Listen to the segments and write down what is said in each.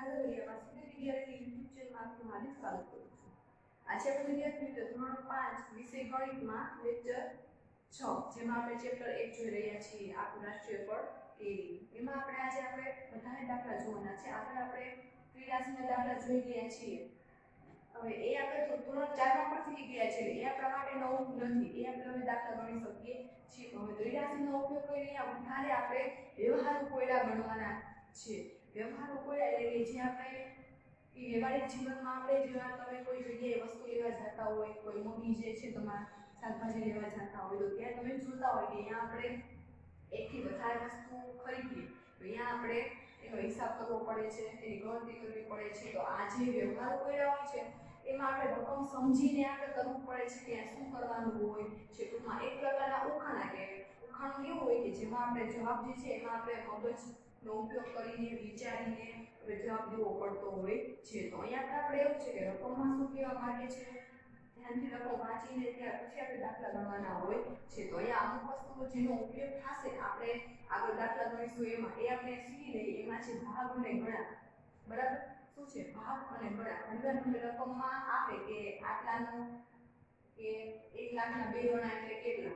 હાજર રહ્યા પાછી વિદ્યાર્થી યુટ્યુબ ચેનલ આપનું હાર્દિક સ્વાગત કરું છું। આજે આપણે વિદ્યાર્થી ધોરણ 5 વિષય ગણિતમાં લેક્ચર 6 જેમાં આપણે ચેપ્ટર 1 જોઈ રહ્યા છીએ આપણું રાષ્ટ્રીય ફળ કેરી। એમાં આપણે બધાએ દાખલા જોવાના છે। આપણે ત્રિરાશીના દાખલા જોઈ ગયા છીએ। હવે એ આપણે ધોરણ 4 માં પણ શીખી ગયા છે। એ આપણા માટે નવું નથી, એ આપણે દાખલા ગણી શકીએ છીએ। હવે ત્રિરાશીનો ઉપયોગ કરીને વધારે આપણે વ્યવહારુ કોયડા ગણવાના છે। વ્યવહારુ કોયડા એટલે કે જે આપણે વ્યવહારિક જીવનમાં આપણે જેવા તમે કોઈ જગ્યાએ વસ્તુ લેવા જતા હોય, કોઈ મમ્મી જે છે તમારા શાકભાજી લેવા જતા હોય તો ત્યાં તમે જોતા હોય કે અહીંયા આપણે એકથી વધારે વસ્તુ ખરીદીએ તો અહીંયા આપણે એનો હિસાબ કરવો પડે છે, એની ગણતરી કરવી પડે છે। તો આ જે વ્યવહારુ કોયડા હોય છે એમાં આપણે રકમ સમજીને આપણે કરવું પડે છે કે શું કરવાનું હોય છે। ટૂંકમાં એક પ્રકારના ઉખાણા કહેવાય। ઉખાણું કેવું હોય કે જેમાં આપણે જવાબ જે છે એમાં આપણે મગજનો ઉપયોગ કરીને વિચારીને જવાબ દેવો પડતો હોય છે। તો અહીંયા આપણે એવું છે કે રકમમાં શું કહેવા માંગે છે, ધ્યાનથી રકમ વાંચીને ત્યાર પછી આપણે દાખલા ગણવાના હોય છે। તો અહીંયા અમુક વસ્તુઓ જેનો ઉપયોગ થશે આપણે આગળ દાખલા ગણીશું એમાં એ આપણે શીખી લઈએ। એમાં છે ભાગ અને ગણા, બરાબર? શું છે ભાગ અને ગણા? ઘણીવાર તમને રકમમાં આપે કે આટલાનો કે 1 લાખના 2 ગણા એટલે કેટલા,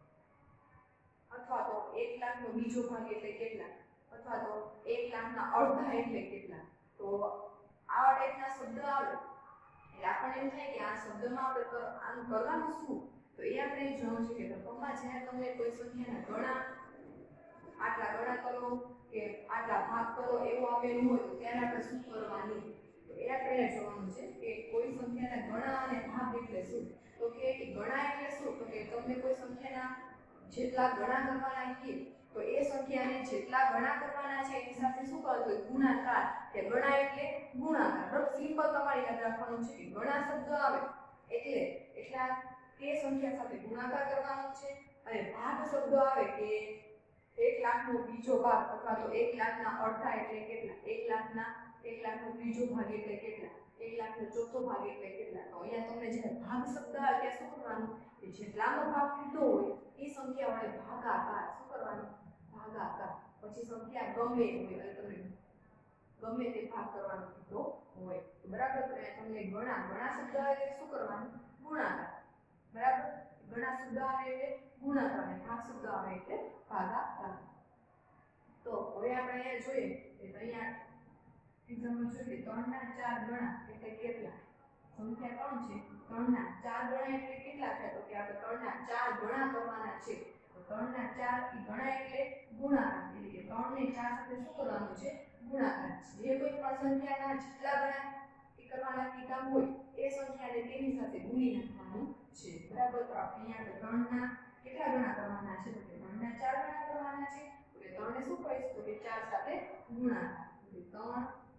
અથવા તો 1 લાખનો બીજો ભાગ એટલે કેટલા, અથવા તો 1 લાખના અડધા એટલે કેટલા। તો આવા ટાઈપના શબ્દ આવે એટલે આપણને એમ થાય કે આ શબ્દમાં આપણે આનું કરવાનું શું? તો એ આપણે જોવાનું છે કે રકમમાં જ્યારે તમને કોઈ સંખ્યાના ગણા આટલા ગણા કરો કે આટલા ભાગ કરો એવું આપેલું હોય તો ત્યારે આપણે શું કરવાનું? તો એ આપણે જોવાનું છે કે કોઈ સંખ્યાના ગણા અને ભાગ એટલે શું? તો કે ગણા એટલે શું? તો કે તમને કોઈ સંખ્યાના જેટલા ગણા કરવાના છે તો એ સંખ્યાને જેટલા ગણા કરવાના છે એની સાથે શું કરવું જોઈએ? ગુણાકાર। કે ગણા એટલે ગુણાકાર। બરાબર? સિમ્પલ તમારે યાદ રાખવાનું છે કે ગણા શબ્દ આવે એટલે એટલા તે સંખ્યા સાથે ગુણાકાર કરવાનો છે, અને ભાગ શબ્દ આવે કે 1 લાખનો બીજો ભાગ અથવા તો 1 લાખના અડધા એટલે કેટલા, 1 લાખનો ત્રીજો ભાગ એટલે કેટલા, 1 લાખનો ચોથો ભાગ એટલે કેટલા। તો અહીંયા તમને જે ભાગ શબ્દ આવે ત્યાં શું કરવાનું કે જેટલાનો ભાગ કીધો હોય એ સંખ્યા વડે ભાગાકાર। શું કરવાનું? ભાગાકાર। પછી સંખ્યા ગમે હોય એટલે તમે ગમે તે ભાગ કરવાનો કીધો હોય તો બરાબર? તો તમને ગણા શબ્દ આવે એટલે શું કરવાનું? ગુણાકાર, બરાબર? ગણા શબ્દ આવે એટલે ગુણાકાર અને ભાગ શબ્દ આવે એટલે ભાગાકાર। તો હવે આપણે અહીંયા જોઈએ કે અહીંયા એક્ઝામ્પલ જોઈએ 3 ના 4 ગણા એટલે કેટલા? સંખ્યા 3 છે, 3 ના 4 ગણા એટલે કેટલા થાય? તો કે આપણે 3 ના 4 ગણા કરવાના છે। તો 3 ના 4 ઈ ગણા એટલે ગુણાકાર, એટલે કે 3 ને 4 સાથે શું કરવાનું છે? ગુણાકાર। જે કોઈ પણ સંખ્યાના જેટલા ગણા કરવાના કામ હોય એ સંખ્યાને તેની સાથે ગુણી નાખવાનું છે, બરાબર? તો આપણે અહીંયા 3 ના કેટલા ગણા કરવાના છે? તો કે 3 ના 4 ગણા કરવાના છે। તો કે 3 ને શું કરીશું? તો કે 4 સાથે ગુણાકાર। 3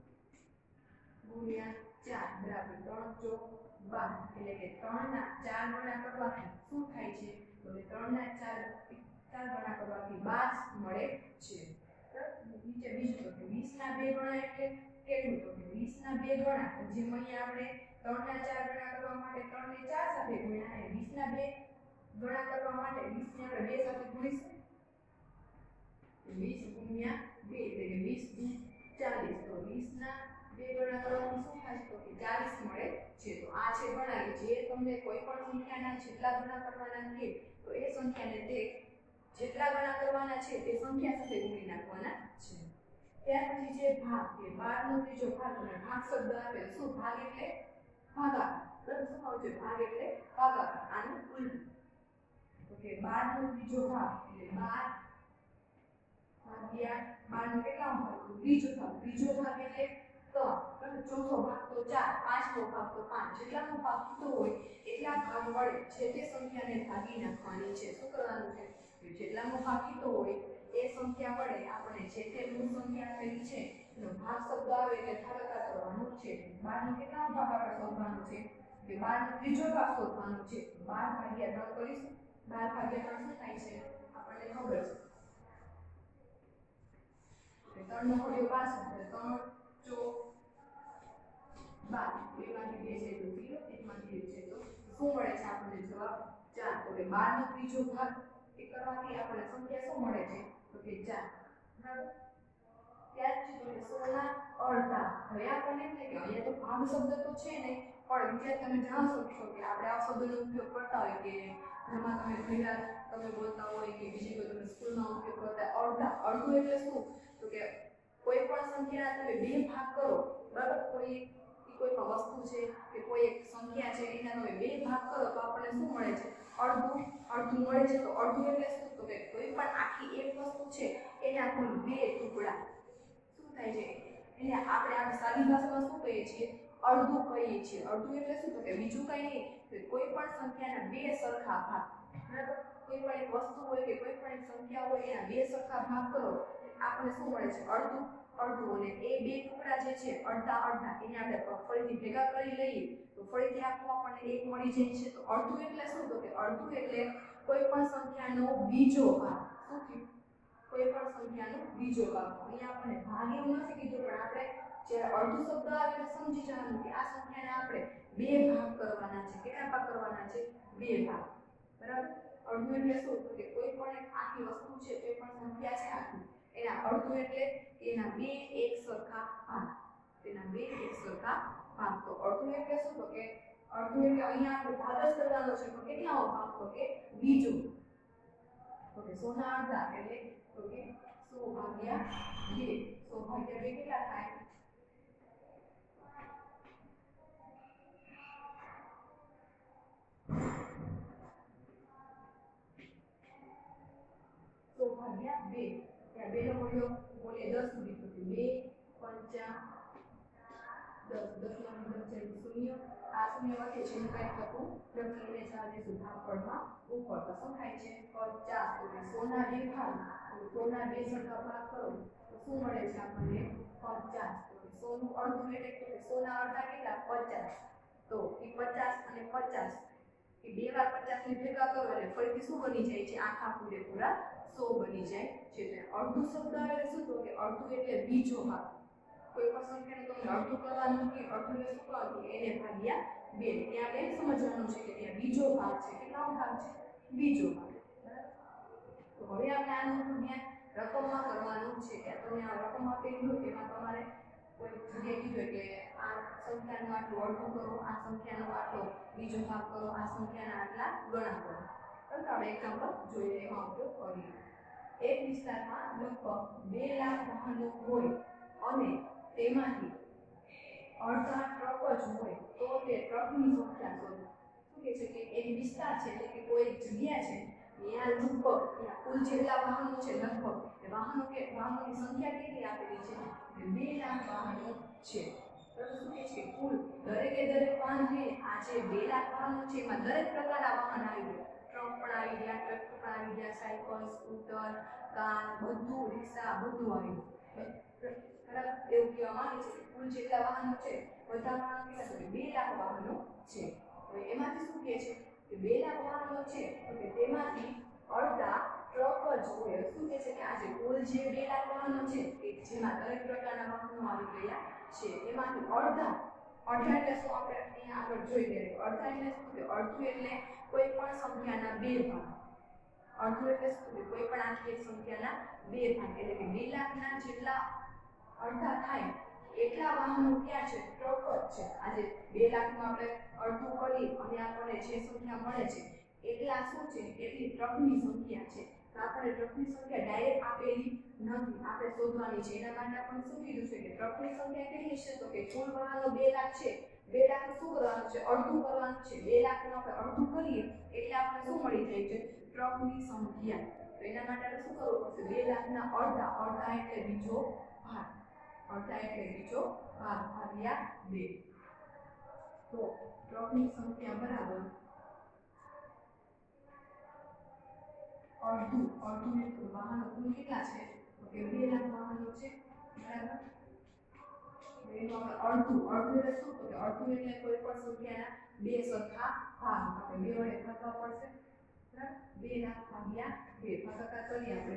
ગુણ્યા 4 બરાબર 3 ચોક 12, એટલે કે 3 ના 4 ગણા કરવાથી શું થાય છે? તો કે 3 ના 4 ગણા કરવાથી 12 મળે છે, બરાબર? નીચે બીજું તો કે 20 ના 2 ગણા એટલે કેટલું? તો કે 20 ના 2 ગણા જેમ અહીંયા આપણે 3 ના 4 ગણા કરવા માટે 3 ને 4 સાથે ગુણ્યા અને 20 ના 2 ગણા કરવા માટે 20 ને આપણે 2 સાથે ગુણીશું। 20 ગુણ્યા 2 એટલે કે 20 40। તો 20 ના 2 ગણા કરવાથી શું થાય? તો કે 40 મળે છે। તો આ છે ગણા કે જે તમને કોઈ પણ સંખ્યાના જેટલા ગણા કરવાના છે તો એ સંખ્યાને તે જેટલા ગણા કરવાના છે તે સંખ્યા સાથે ગુણી નાખવાના છે। ત્યાર પછી છે ભાગ, કે 12 નો ત્રીજો ભાગ, અને ભાગ શબ્દ આવે શું? ભાગ એટલે ભાગાકાર, બરાબર? શું આવશે? ભાગ એટલે ભાગાકાર, આનું ઉલટું। તો કે 12 નો ત્રીજો ભાગ એટલે 12 ભાગ્યા 12 નો કેટલા ભાગ? ત્રીજો ભાગ। ત્રીજો ભાગ એટલે 3, બરાબર? ચોથો ભાગ તો 4, પાંચમો ભાગ તો 5। જેટલાનો ભાગ કીધો હોય એટલા ભાગ વડે જે તે સંખ્યાને ભાગી નાખવાની છે। શું કરવાનું છે? જેટલાનો ભાગ કીધો હોય એ સંખ્યા વડે આપણે જે તે મૂળ સંખ્યા આપેલી છે એનો ભાગ શબ્દ આવે એટલે ભાગાકાર કરવાનો છે। 12 નો કેટલાનો ભાગ આપણે શોધવાનો છે? કે 12 નો ત્રીજો ભાગ શોધવાનો છે। 12 ભાગ્યા 3 કરીશું। 12 ભાગ્યા 3 શું થાય છે? આપણને ખબર છે 3 નો ઘડિયો 12 એટલે 3 ચોક 12, બેમાંથી 2 છે તો 0, એકમાંથી 1 છે તો શું મળે છે? આપણને જવાબ 4। તો કે 12 નો ત્રીજો ભાગ એ કરવાથી આપણે સંખ્યા શું મળે છે? તો કે 4, બરાબર? ત્યાર પછી તો કે 16 ના અડધા. હવે આપણને એમ થાય કે અહીંયા તો ભાગ શબ્દ તો છે ને, પણ વિદ્યાર્થી તમે જાણો છો કે આપણે આ શબ્દનો ઉપયોગ કરતા હોય કે ઘરમાં તમે ઘડિયાળ તમે બોલતા હોય કે બીજી કોઈ તમે સ્કૂલમાં ઉપયોગ કરતા અડધા. અડધું એટલે શું? તો કે કોઈ પણ સંખ્યાના તમે બે ભાગ કરો, બરાબર? કોઈ પણ વસ્તુ છે કે કોઈ એક સંખ્યા છે એના તમે બે ભાગ કરો તો આપણને શું મળે છે? અડધું. અડધું મળે છે. તો અડધું એટલે શું? તો કે કોઈ પણ આખી એક વસ્તુ છે એના કુલ બે ટુકડા. શું થાય છે? એને આપણે આ સાદી ભાષામાં શું કહીએ છીએ? અડધું કહીએ છીએ. અડધું એટલે શું? તો કે બીજું કંઈ નહીં, કે કોઈ પણ સંખ્યાના બે સરખા ભાગ, બરાબર? કોઈ પણ એક વસ્તુ હોય કે કોઈ પણ એક સંખ્યા હોય એના બે સરખા ભાગ કરો આપણને શું મળે છે? અડધું. અડધું. અને એ બે ટુકડા જે છે અડધા અડધા એને આપણે ફરીથી ભેગા કરી લઈએ તો ફરીથી આખું આપણને એક મળી જાય છે. તો અડધું એટલે શું? તો કે અડધું એટલે કોઈ પણ સંખ્યાનો બીજો ભાગ. શું થયું? કોઈ પણ સંખ્યાનો બીજો ભાગ. અહીંયા આપણને ભાગ એવું નથી કીધું, પણ આપણે જ્યારે અડધું શબ્દ આવે તો સમજી જવાનું કે આ સંખ્યાને આપણે બે ભાગ કરવાના છે. કેટલા ભાગ કરવાના છે? બે ભાગ. બરાબર? અડધું એટલે શું? તો કે કોઈ પણ એક આખી વસ્તુ છે, કોઈ પણ સંખ્યા છે આખી, એના અડધું એટલે એના બે એક સરખા ભાગ. તેના બે એક સરખા ભાગ. તો અડધું એટલે શું? તો કે અડધું એટલે અહીંયા આપણે ભાગ જ કરવાનો છે, તો કેટલામો ભાગ? તો કે બીજો. તો કે 100 ના અડધા એટલે તો કે 100 ભાગ્યા 2. 100 ભાગ્યા 2 કેટલા થાય? 100 ભાગ્યા 2. ત્યાં 2 નો મૂલ્ય બોલે 10 સુધી, તો 2 5 10. 10 નો મૂલ્ય છે 0. આ શૂન્ય વચ્ચે છે એનું કંઈક લખું લખીને જવા દેશું ભાગફળમાં ઉપર. તો શું થાય છે? 50. તો કે 100 ના 2 ભાગ, તો 100 ના 2 સરખા ભાગ કરો તો શું મળે છે આપણને? 50. તો કે 100 નું અડધું એટલે કે 100 ના અડધા કેટલા? 50. તો એ 50 અને 50 એ બે વાર 50 ને ભેગા કરો એટલે ફરીથી શું બની જાય છે? આખા પૂરેપૂરા 100 બની જાય છે. અડધું શબ્દ આવે શું? તો કે અડધું એટલે બીજો ભાગ. કોઈ પણ સંખ્યાને તમે અડધું કરવાનું કે અડધું એટલે શું કરવાનું? એને ભાગ્યા 2. ત્યાં આપણે સમજવાનું છે કે ત્યાં બીજો ભાગ છે. કેટલો ભાગ છે? બીજો ભાગ. તો હવે આપણે આનું જ્ઞાન રકમમાં કરવાનું છે. કે તમે આ રકમ આપેલી હોય એમાં તમારે કોઈ જગ્યાએ કીધું કે આ સંખ્યાનું આટલું અડધું કરો, આ સંખ્યાનો આટલો બીજો ભાગ કરો, આ સંખ્યાના આટલા ગણા કરો. તો આપણે એક્ઝામ્પલ જોઈએ એમાં ઉપયોગ કરીએ. એક વિસ્તારમાં લગભગ 2 લાખ વાહનો હોય અને તેમાંથી અડધા ટ્રક જ હોય તો તે ટ્રકની સંખ્યા શોધો. શું કહે છે? કે એક વિસ્તાર છે એટલે કે કોઈ જગ્યા છે ત્યાં લગભગ ત્યાં કુલ જેટલા વાહનો છે લગભગ વાહનોની સંખ્યા કેટલી આપેલી છે? 2 લાખ વાહનો છે. તો શું કહે છે? કુલ દરેક વાહન છે આ જે 2 લાખ વાહનો છે એમાં દરેક પ્રકારના વાહન આવી ગયા. ટ્રક પણ આવી ગયા, ટ્રેક્ટર પણ આવી ગયા, સાયકલ, સ્કૂટર, કાર, બધું, રિક્ષા, બધું આવી ગયું. બરાબર? એવું કહેવામાં આવે છે કે કુલ જેટલા વાહનો છે બધા વાહનો કેટલા છે? 2 લાખ વાહનો છે. હવે એમાંથી શું કહે છે? કે 2 લાખ વાહનો છે તો કે તેમાંથી અડધા ટ્રક જ હોય. શું કહે છે? કે આ જે કુલ જે 2 લાખ વાહનો છે કે જેમાં દરેક પ્રકારના વાહનો આવી ગયા છે એમાંથી અડધા એટલે શું? આપણે અહીંયા આગળ જોઈ લઈએ. અડધા એટલે શું? કે અડધું એટલે કોઈ પણ સંખ્યાના બે ભાગ. અડધું એટલે શું? કે કોઈ પણ આખી એક સંખ્યાના બે ભાગ. એટલે કે 2 લાખના જેટલા અડધા થાય એટલા વાહનો ક્યાં છે? ટ્રક જ છે. આજે 2 લાખનું આપણે અડધું કરી અને આપણને જે સંખ્યા મળે છે એટલા શું છે? એટલી ટ્રકની સંખ્યા છે. તો આપણે ટ્રકની સંખ્યા ડાયરેક્ટ આપેલી નથી, આપણે શોધવાની છે. એના માટે આપણે શું કીધું છે? કે ટ્રકની સંખ્યા કેટલી છે? તો કે કુલ વાહનો 2 લાખ છે. 2 લાખ શું કરવાનું છે? અડધું કરવાનું છે. 2 લાખનું આપણે અડધું કરીએ એટલે આપણે શું મળી જાય છે? ટ્રકની સંખ્યા. તો એના માટે આપણે શું કરવું પડશે? 2 લાખના અડધા એટલે બીજો ભાગ. અડધા એટલે બીજો ભાગ ભાગ્યા 2. તો ટ્રકની સંખ્યા બરાબર અડધું એટલે વાહનો કુલ કેટલા છે? તો કે 2 લાખ વાહનો છે. બરાબર? એનું આપણે અડધું એટલે શું? તો કે અડધું એટલે કોઈ પણ સંખ્યાના બે સરખા ભાગ. આપણે 2 વડે ભાગવા પડશે. બરાબર? 2 લાખ ભાગ્યા 2 ભાગાકાર કરીએ આપણે.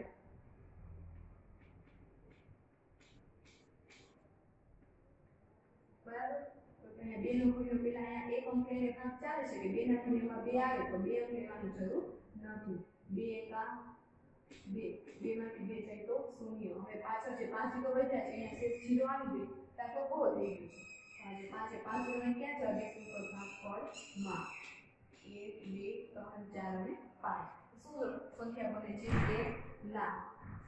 બરાબર? તો તેને 2 નું મૂલ્ય પેલા અહીંયા એક અંક લઈને ભાગ ચાલે છે કે 2 ના મૂલ્યમાં 2 આવે તો 2 અંક લેવાની જરૂર નથી. 2 એકા 2 માંથી 2 જાય તો 0 હવે પાછળ જે 5 જીરો વધ્યા છે અહીંયા શેષ 0 આવી ગયો દાખલો પૂરો થઈ ગયો છે આજે 5 ને 5 ક્યાં જવા દેશું તો ભાગફળમાં 1 2 3 4 અને 5 શું સંખ્યા બને છે 1 લાખ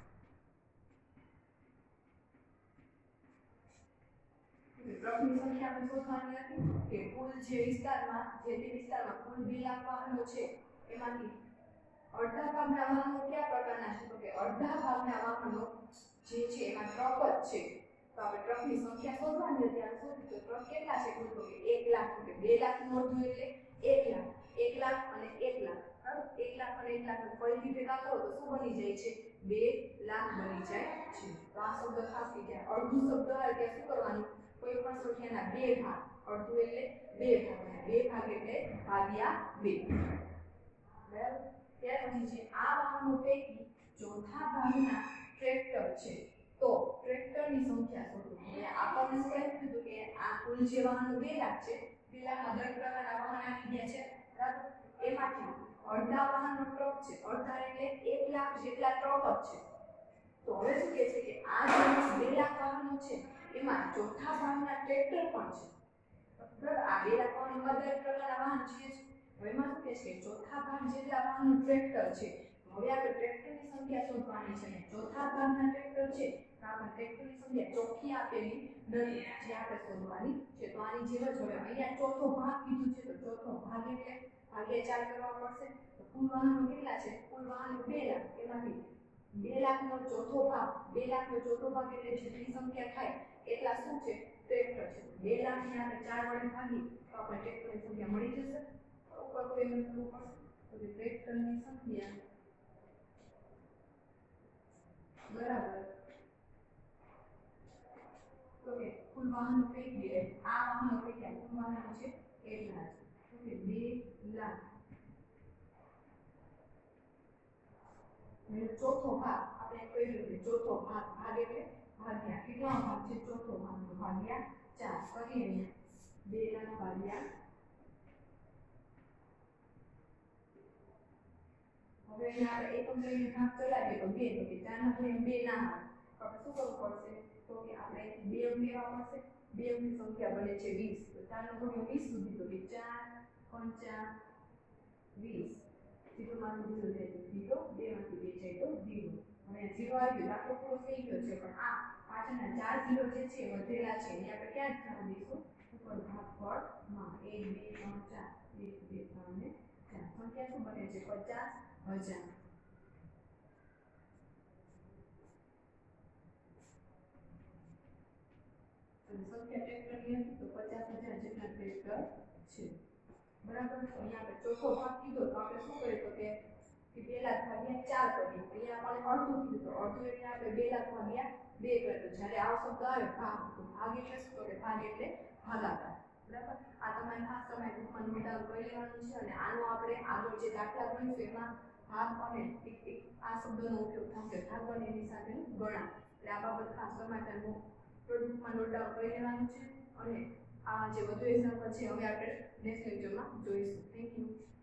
પ્રથમ સંખ્યા આપણે શોધવાની હતી કે કુલ જે વિસ્તારમાં કુલ 2 લાખ વાહનો છે એમાંથી અડધા ભાગના વાહનો કયા પ્રકારના છે તો કે અડધા ભાગના વાહનો જે છે એમાં ટ્રક જ છે તો આપણે ટ્રકની સંખ્યા શોધવાની હતી આ શું તો ટ્રક કેટલા છે કુલ તો કે 1 લાખ તો કે 2 લાખ નું અડધું એટલે 1 લાખ અને 1 લાખ બરાબર 1 લાખ અને 1 લાખ ફરીથી ભેગા કરો તો શું બની જાય છે 2 લાખ બની જાય છે તો આ શબ્દ ખાસ કે અડધું શબ્દ આવે ત્યાં શું કરવાનું કોઈ પણ સંખ્યાના 2 ભાગ અડધું એટલે 2 ભાગ 2 ભાગ એટલે ભાગ્યા 2 બરાબર ત્યાર પછી છે આ વાહનો પૈકી ચોથા ભાગના ટ્રેક્ટર છે તો ટ્રેક્ટરની સંખ્યા શોધો એટલે આપણને શું કીધું કે આ કુલ જે વાહનો 2 લાખ છે 2 લાખમાં દરેક પ્રકારના વાહન આવી ગયા છે બરાબર એમાંથી અડધા વાહનો ટ્રક છે અડધા એટલે 1 લાખ જેટલા ટ્રક જ છે તો હવે શું કહે છે કે આ જે 2 લાખ વાહનો છે એમાં ચોથા ભાગના ટ્રેક્ટર પણ છે બરાબર આ 2 લાખ વાહનોમાં દરેક પ્રકારના વાહન છે હવે એમાં શું કહે છે કે ચોથા ભાગ જેટલા વાહનો ટ્રેક્ટર છે હવે આપણે ટ્રેક્ટરની સંખ્યા શોધવાની છે અને ચોથા ભાગના ટ્રેક્ટર છે તો આપણે ટ્રેક્ટરની સંખ્યા ચોખ્ખી આપેલી નથી જે આપણે શોધવાની છે તો આની જેમ જ હવે અહીંયા ચોથો ભાગ કીધું છે તો ચોથો ભાગ એટલે ભાગ્યા 4 કરવા પડશે તો કુલ વાહનો કેટલા છે કુલ વાહનો 2 લાખ એમાંથી 2 લાખનો ચોથો ભાગ 2 લાખનો ચોથો ભાગ એટલે જેટલી સંખ્યા થાય એટલા શું છે ટ્રેક્ટર છે 2 લાખ ને આપણે 4 વડે ભાગી તો આપણે ટ્રેક્ટરની સંખ્યા મળી જશે ઉપર કોઈ એમ કરવું પડશે તો ટ્રેક્ટરની સંખ્યા બરાબર તો કે કુલ વાહનો પૈકી આ વાહનો પૈકી કુલ વાહનો છે એટલા છે તો કે 2 લાખ ચોથો ભાગ આપણે કહ્યું કે ચોથો ભાગ એટલે ભાગ્યા કેટલા ભાગ છે ચોથો ભાગ તો ભાગ્યા 4 કરીએ 2 લાખ ભાગ્યા હવે આપણે એકમ લઈને ભાગ ચલાવીએ તો 2 તો કે 4 ના ગુણ્યા 2 ના આવે આપણે શું કરવું પડશે તો કે આપણે 2 અંક લેવા પડશે 2 અંકની સંખ્યા બને છે 20 તો 4 નો ગુણ્યો 20 સુધી તો કે 4 5 20 0માંથી 0 જાય તો 0 2 માંથી 2 જાય તો 0 હવે 0 આવી ગયો દાખલો પૂરો થઈ ગયો છે પણ આ પાછળના 4 0 જે છે વધેલા છે એને આપણે ક્યાં જવા દઈશું ઉપર ભાગફળમાં 1 2 3 4 1 2 3 ને 4 સંખ્યા શું બને છે 50,000 સંખ્યા ટ્રેક્ટરની હતી તો 50,000 જેટલા ટ્રેક્ટર છે બરાબર તો અહીંયા આપણે ચોથો ભાગ કીધો તો આપણે શું કરીએ તો કે 2 લાખ ભાગ્યા 4 કરીએ અહીંયા આપણે અડધું કીધું તો અડધું એટલે આપણે 2 લાખ ભાગ્યા 2 કરીએ તો જ્યારે આ શબ્દ આવે ભાગ તો ભાગ એટલે શું તો કે ભાગ એટલે ભાગાકાર બરાબર આ તમારે ખાસ તમારે ગ્રુપમાં નોટ ડાઉન કરી લેવાનું છે અને આનો આપણે આગળ જે દાખલા ગણીશું એમાં ભાગ અને આ શબ્દનો ઉપયોગ થશે ભાગ અને એની સાથેનું ગણા એટલે આ બાબત ખાસ તમારે ગ્રુપમાં નોટ ડાઉન કરી લેવાનું છે અને આ જે વધુ એક્ઝામ્પલ છે હવે આપણે નેક્સ્ટ લેક્ચરમાં જોઈશું થેન્ક યુ